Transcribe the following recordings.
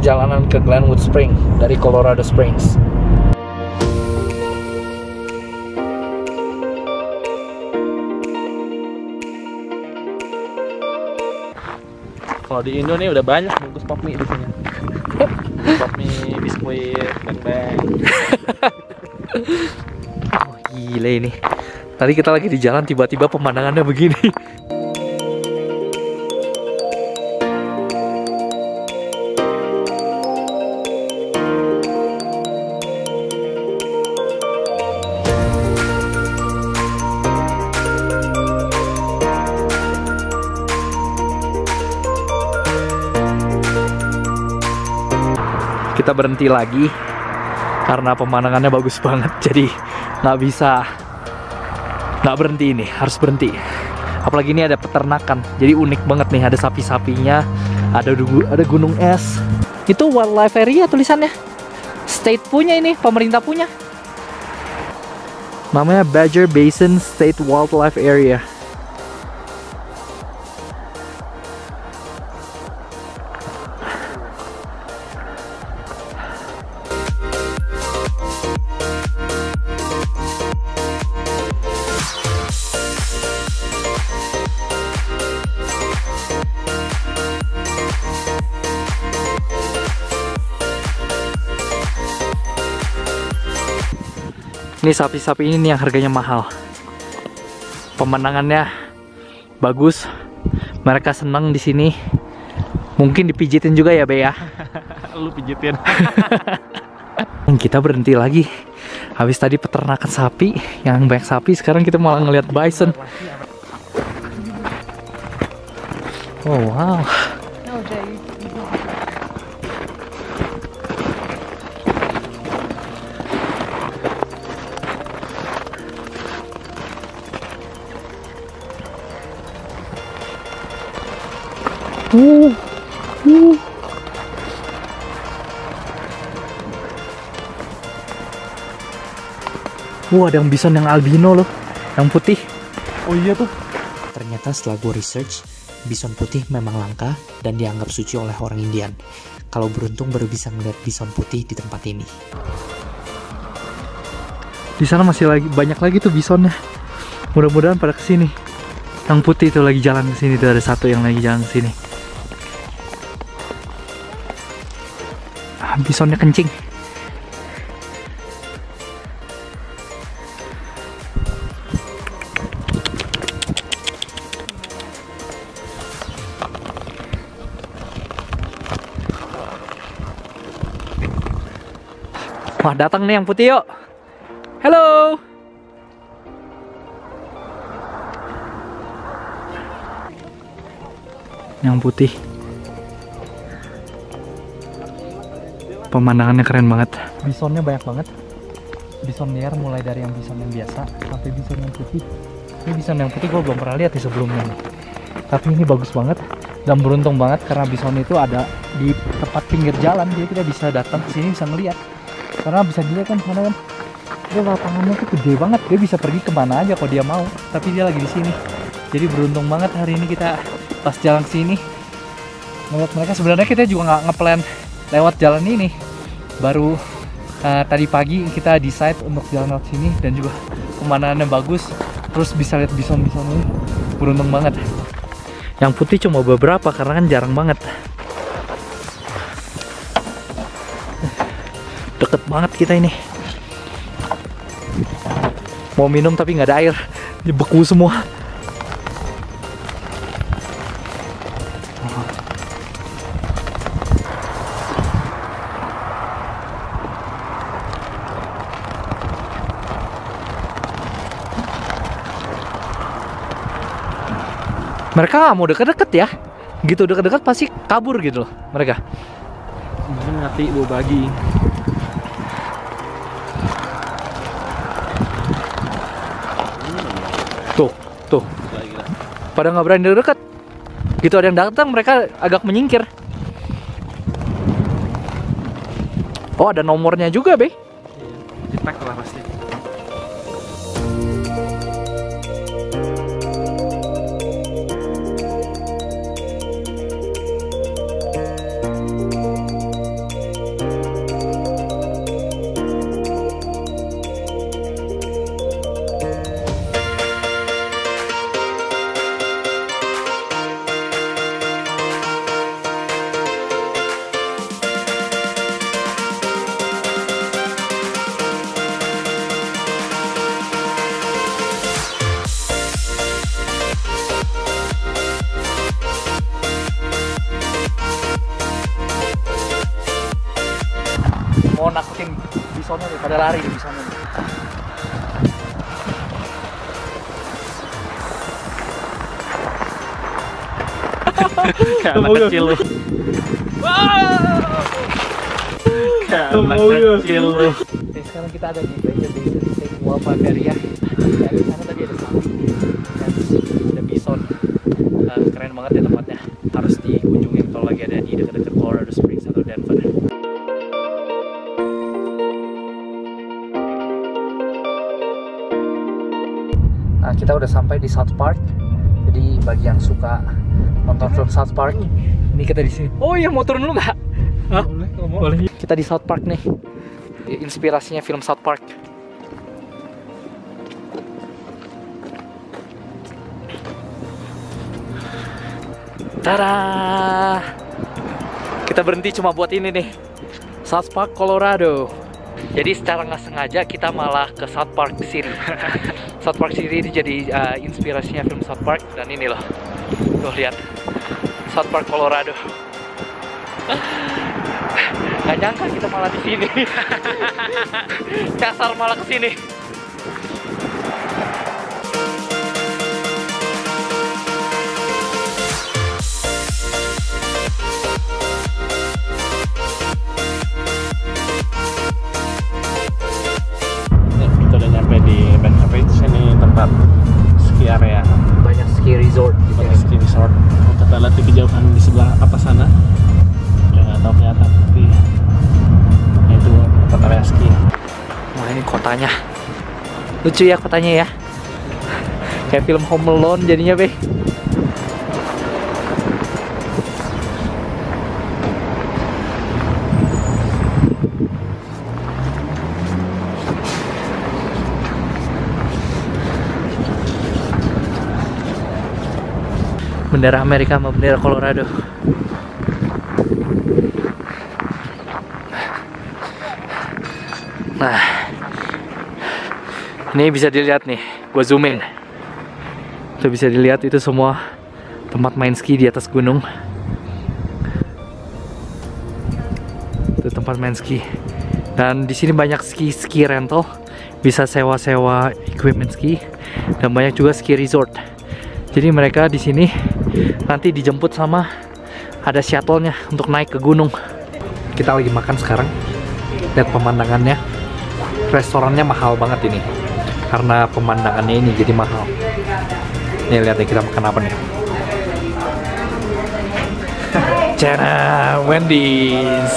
perjalanan ke Glenwood Spring dari Colorado Springs. Kalau di Indo nih udah banyak bungkus pop mie di sini. Pop mie, biskuit, beng-beng. Oh, gila ini. Tadi kita lagi di jalan, tiba-tiba pemandangannya begini. Kita berhenti lagi karena pemandangannya bagus banget, jadi nggak bisa nggak berhenti, ini harus berhenti. Apalagi ini ada peternakan, jadi unik banget nih, ada sapi-sapinya, ada gunung es. Itu wildlife area tulisannya, state punya, ini pemerintah punya, namanya Badger Basin State Wildlife Area. Ini sapi-sapi ini nih yang harganya mahal. Pemandangannya bagus, mereka senang di sini. Mungkin dipijitin juga ya, Be ya. Lu pijitin. Kita berhenti lagi. Habis tadi peternakan sapi, yang banyak sapi, sekarang kita malah ngelihat bison. Oh wow. Ada yang bison yang albino loh, yang putih. Oh iya tuh. Ternyata setelah gue research, bison putih memang langka dan dianggap suci oleh orang Indian. Kalau beruntung baru bisa melihat bison putih di tempat ini. Di sana masih banyak lagi tuh bisonnya. Mudah-mudahan pada kesini. Yang putih itu lagi jalan ke sini, tuh ada satu yang lagi jalan ke sini. Bisonnya kencing. Wah, datang nih yang putih, yuk. Halo. Yang putih. Pemandangannya keren banget. Bisonnya banyak banget. Bison liar mulai dari yang bison yang biasa sampai bison yang putih. Ini bison yang putih gue belum pernah lihat di sebelumnya nih. Tapi ini bagus banget dan beruntung banget karena bison itu ada di tempat pinggir jalan, jadi kita bisa datang ke sini bisa ngeliat. Karena bisa dilihat kan sana kan, dia lapangannya tuh gede banget, dia bisa pergi kemana aja kalau dia mau. Tapi dia lagi di sini, jadi beruntung banget hari ini kita pas jalan sini ngeliat mereka. Sebenarnya kita juga nggak ngeplan lewat jalan ini, baru tadi pagi kita decide untuk jalan lewat sini dan juga pemandangannya bagus, terus bisa lihat bison-bison ini. Beruntung banget. Yang putih cuma beberapa karena kan jarang banget. Deket banget kita ini. Mau minum tapi nggak ada air, beku semua. Mereka nggak mau deket-deket ya, gitu deket-deket pasti kabur gitu loh mereka. Mungkin ngati bu bagi. Tuh, pada nggak berani deket. Gitu ada yang datang mereka agak menyingkir. Oh, ada nomornya juga, Be. Di tag lah pasti. mau nakutin bisonnya nih, pada lari di bisonnya nih. Kayak anak kecil lu. Kayak anak kecil lu. Oke, sekarang kita ada di Ranger Basin di St. Wall Bavaria. Dan di sana tadi ada sapi dan ada bison. Keren banget ya tempatnya. Harus dikunjungi kalau lagi ada di dekat-dekat Colorado Springs atau Denver. Nah, kita udah sampai di South Park. Jadi bagi yang suka nonton film South Park, ini kita di sini. Oh iya, mau turun dulu nggak? Hah? Boleh. Kita di South Park nih. Inspirasinya film South Park. Tada! Kita berhenti cuma buat ini nih, South Park, Colorado. Jadi secara nggak sengaja kita malah ke South Park City. South Park City ini jadi inspirasinya film South Park. Dan ini loh, tuh lihat, South Park, Colorado. Gak nyangka kita malah di sini. Kasar malah ke sini. Kita udah nyampe di Baton Rouge, ini tempat ski area. Banyak ski resort di Banyak sini. ski resort. Kita lihat di kejauhan di sebelah apa sana. Nggak tahu kelihatan, tapi itu tempat area ski. Wah, ini kotanya lucu ya, kotanya ya, kayak film Home Alone jadinya be. Bendera Amerika sama bendera Colorado. Nah, ini bisa dilihat nih, gue zoom in. Tuh bisa dilihat itu semua tempat main ski di atas gunung. Itu tempat main ski. Dan di sini banyak ski rental, bisa sewa-sewa equipment ski, dan banyak juga ski resort. Jadi mereka di sini nanti dijemput sama ada shuttle-nya untuk naik ke gunung. Kita lagi makan sekarang. Lihat pemandangannya. Restorannya mahal banget ini karena pemandangannya ini jadi mahal. Nih lihat nih, kita makan apa nih. Cana Wendy's.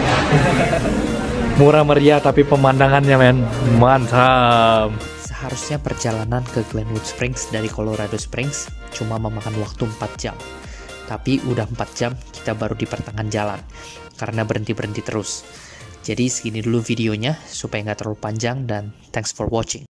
Murah meriah tapi pemandangannya men mantap. Seharusnya perjalanan ke Glenwood Springs dari Colorado Springs cuma memakan waktu 4 jam. Tapi udah 4 jam kita baru di pertengahan jalan karena berhenti-berhenti terus. Jadi segini dulu videonya supaya nggak terlalu panjang, dan thanks for watching.